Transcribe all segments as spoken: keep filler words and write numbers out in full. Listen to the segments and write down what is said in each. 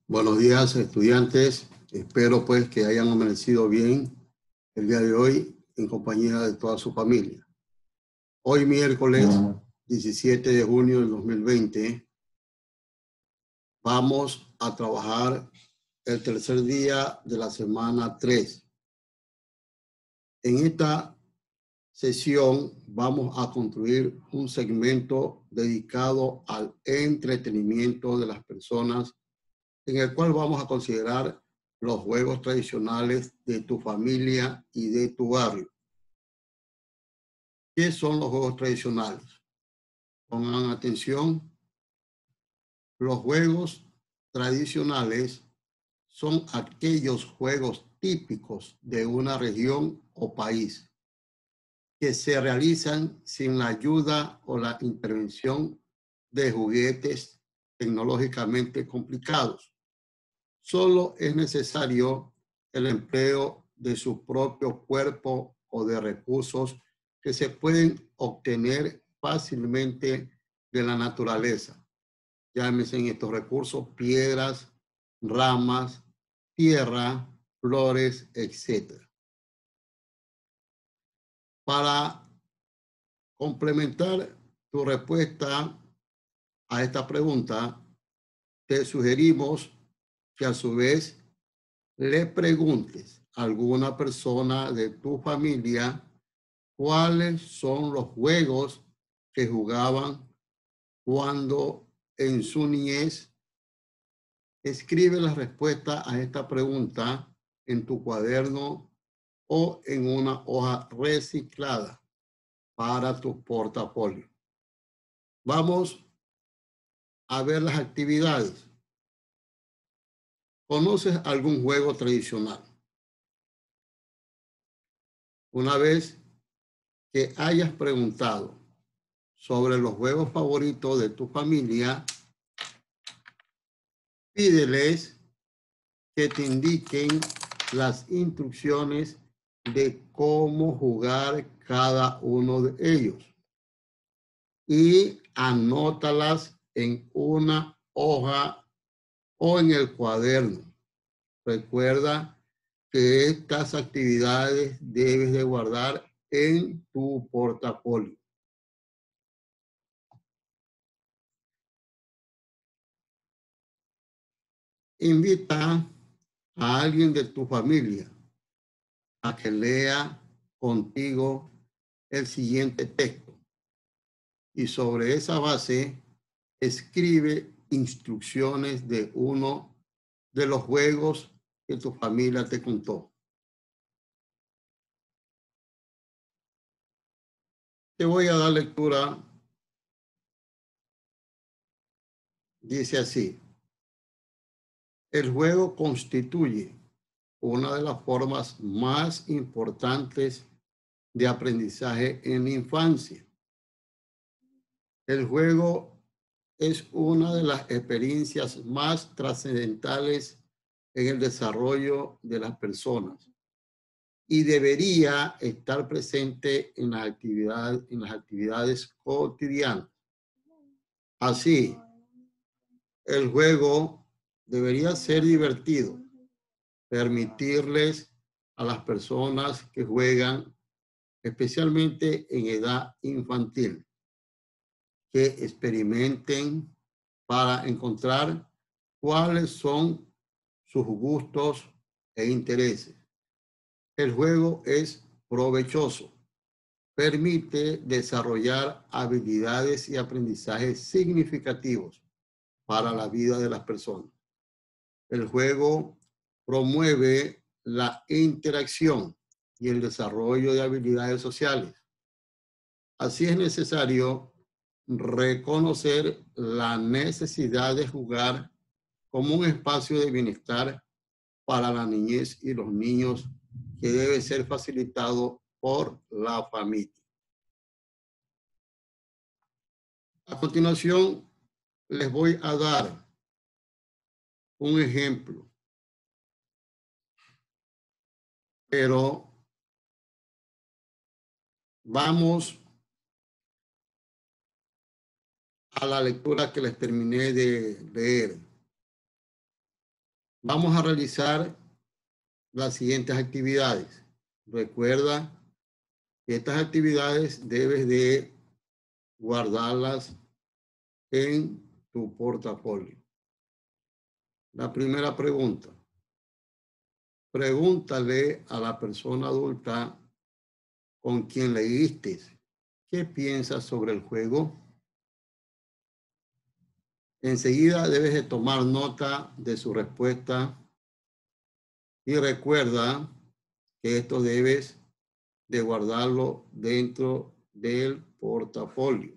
Buenos días, estudiantes. Espero pues que hayan amanecido bien el día de hoy en compañía de toda su familia. Hoy miércoles diecisiete de junio del dos mil veinte vamos a trabajar el tercer día de la semana tres. En esta sesión vamos a construir un segmento dedicado al entretenimiento de las personas, en el cual vamos a considerar los juegos tradicionales de tu familia y de tu barrio. ¿Qué son los juegos tradicionales? Pongan atención. Los juegos tradicionales son aquellos juegos típicos de una región o país que se realizan sin la ayuda o la intervención de juguetes tecnológicamente complicados. Solo es necesario el empleo de su propio cuerpo o de recursos que se pueden obtener fácilmente de la naturaleza. Llámese en estos recursos piedras, ramas, tierra, flores, etcétera. Para complementar tu respuesta a esta pregunta, te sugerimos que a su vez le preguntes a alguna persona de tu familia cuáles son los juegos que jugaban cuando en su niñez. Escribe la respuesta a esta pregunta en tu cuaderno o en una hoja reciclada para tu portafolio. Vamos a ver las actividades. ¿Conoces algún juego tradicional? Una vez que hayas preguntado sobre los juegos favoritos de tu familia, pídeles que te indiquen las instrucciones de cómo jugar cada uno de ellos y anótalas en una hoja o en el cuaderno. Recuerda que estas actividades debes de guardar en tu portafolio. Invita a alguien de tu familia a que lea contigo el siguiente texto y sobre esa base escribe instrucciones de uno de los juegos que tu familia te contó. Te voy a dar lectura. Dice así: el juego constituye una de las formas más importantes de aprendizaje en la infancia. El juego es una de las experiencias más trascendentales en el desarrollo de las personas y debería estar presente en las actividades, en las actividades cotidianas. Así, el juego debería ser divertido, permitirles a las personas que juegan, especialmente en edad infantil, que experimenten para encontrar cuáles son sus gustos e intereses. El juego es provechoso, permite desarrollar habilidades y aprendizajes significativos para la vida de las personas. El juego promueve la interacción y el desarrollo de habilidades sociales. Así es necesario reconocer la necesidad de jugar como un espacio de bienestar para la niñez y los niños que debe ser facilitado por la familia. A continuación, les voy a dar un ejemplo, pero vamos a la lectura que les terminé de leer. Vamos a realizar las siguientes actividades. Recuerda que estas actividades debes de guardarlas en tu portafolio. La primera pregunta. Pregúntale a la persona adulta con quien leíste qué piensas sobre el juego. Enseguida debes de tomar nota de su respuesta y recuerda que esto debes de guardarlo dentro del portafolio.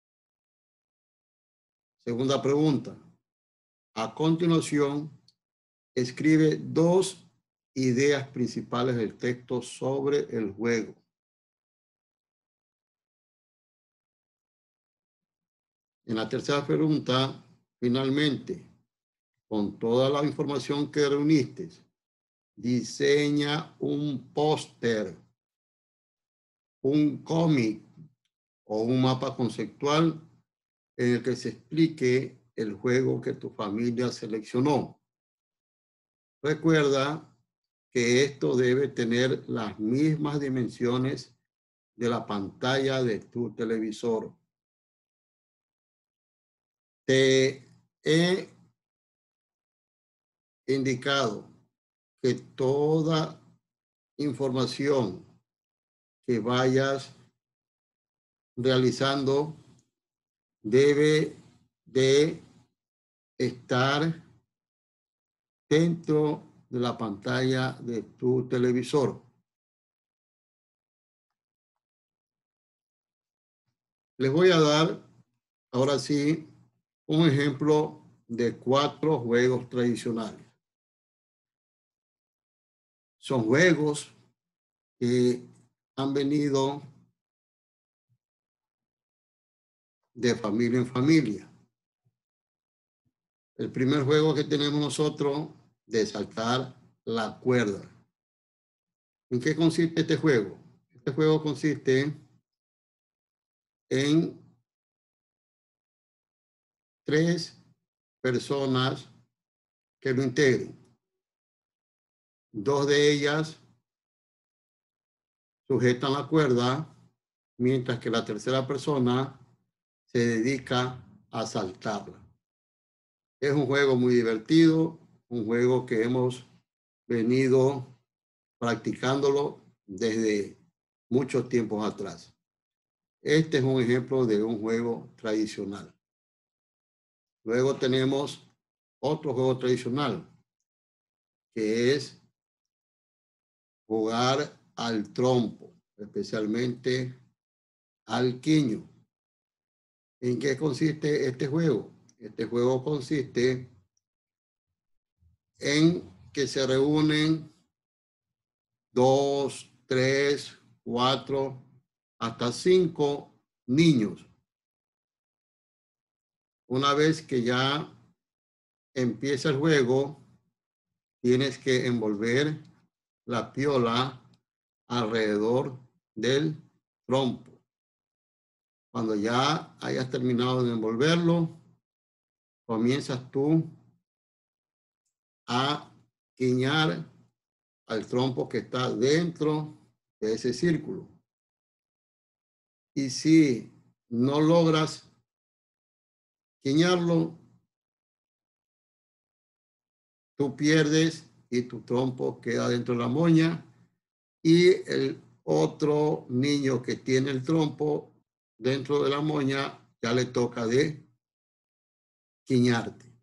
Segunda pregunta. A continuación, escribe dos ideas principales del texto sobre el juego. En la tercera pregunta, finalmente, con toda la información que reuniste, diseña un póster, un cómic o un mapa conceptual en el que se explique el juego que tu familia seleccionó. Recuerda que esto debe tener las mismas dimensiones de la pantalla de tu televisor. Te he indicado que toda información que vayas realizando debe de estar dentro de la pantalla de tu televisor. Les voy a dar ahora sí un ejemplo de cuatro juegos tradicionales. Son juegos que han venido de familia en familia. El primer juego que tenemos nosotros de saltar la cuerda. ¿En qué consiste este juego? Este juego consiste en tres personas que lo integren. Dos de ellas sujetan la cuerda, mientras que la tercera persona se dedica a saltarla. Es un juego muy divertido, un juego que hemos venido practicándolo desde muchos tiempos atrás. Este es un ejemplo de un juego tradicional. Luego tenemos otro juego tradicional, que es jugar al trompo, especialmente al quiño. ¿En qué consiste este juego? Este juego consiste en que se reúnen dos, tres, cuatro, hasta cinco niños. Una vez que ya empieza el juego, tienes que envolver la piola alrededor del trompo. Cuando ya hayas terminado de envolverlo, comienzas tú a quiñar al trompo que está dentro de ese círculo. Y si no logras quiñarlo, tú pierdes y tu trompo queda dentro de la moña y el otro niño que tiene el trompo dentro de la moña ya le toca de quiñarte.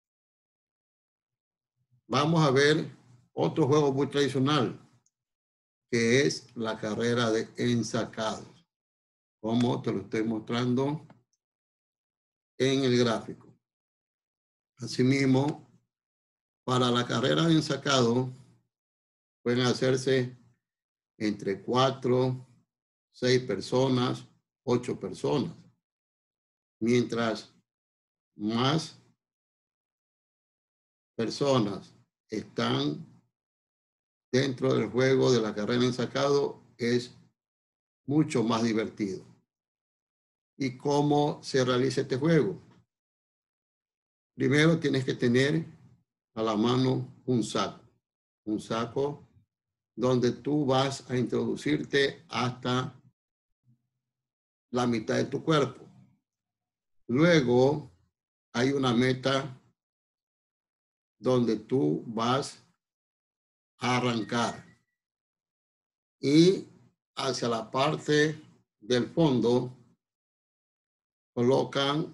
Vamos a ver otro juego muy tradicional, que es la carrera de ensacados, como te lo estoy mostrando en el gráfico. Asimismo, para la carrera de ensacado pueden hacerse entre cuatro, seis personas, ocho personas. Mientras más personas están dentro del juego de la carrera en sacado, es mucho más divertido. ¿Y cómo se realiza este juego? Primero tienes que tener a la mano un saco, un saco donde tú vas a introducirte hasta la mitad de tu cuerpo. Luego hay una meta donde tú vas a arrancar y hacia la parte del fondo colocan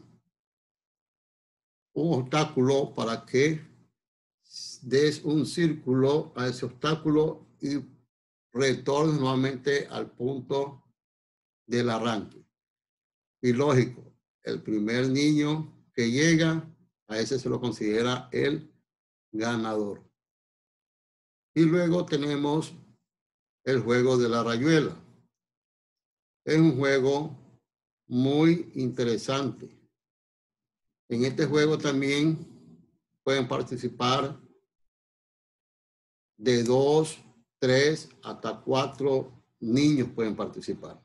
un obstáculo para que des un círculo a ese obstáculo y retornes nuevamente al punto del arranque. Y lógico, el primer niño que llega, a ese se lo considera el ganador. Y luego tenemos el juego de la rayuela. Es un juego muy interesante. En este juego también pueden participar de dos, tres, hasta cuatro niños pueden participar.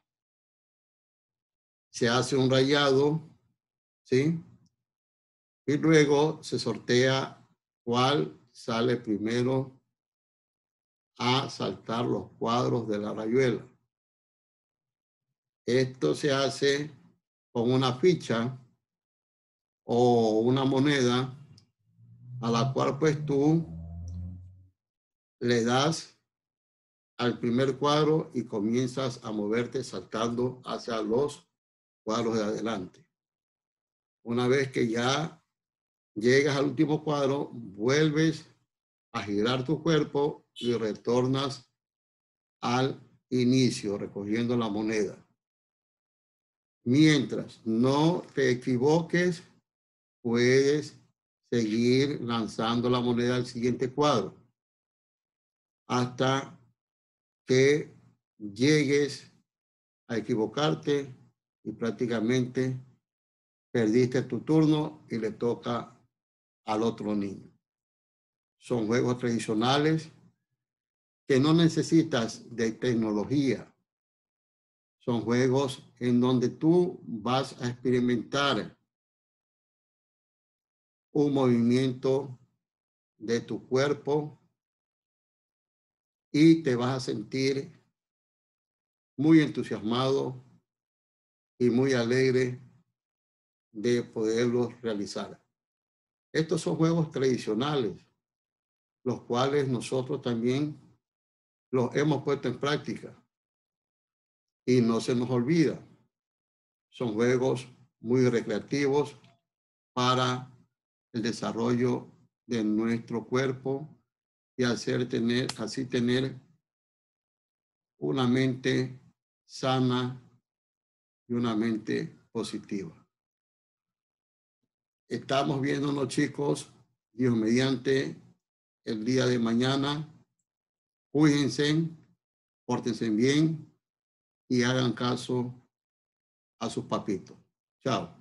Se hace un rayado, ¿sí? Y luego se sortea cuál sale primero a saltar los cuadros de la rayuela. Esto se hace con una ficha o una moneda a la cual pues tú le das al primer cuadro y comienzas a moverte saltando hacia los cuadros de adelante. Una vez que ya llegas al último cuadro, vuelves a girar tu cuerpo y retornas al inicio recogiendo la moneda. Mientras no te equivoques, puedes seguir lanzando la moneda al siguiente cuadro hasta que llegues a equivocarte y prácticamente perdiste tu turno y le toca al otro niño. Son juegos tradicionales que no necesitas de tecnología. Son juegos en donde tú vas a experimentar un movimiento de tu cuerpo y te vas a sentir muy entusiasmado y muy alegre de poderlos realizar. Estos son juegos tradicionales, los cuales nosotros también los hemos puesto en práctica y no se nos olvida. Son juegos muy recreativos para el desarrollo de nuestro cuerpo y hacer tener, así tener una mente sana y una mente positiva. Estamos viéndonos, chicos, Dios mediante, el día de mañana. Cuídense, pórtense bien y hagan caso a sus papitos. Chao.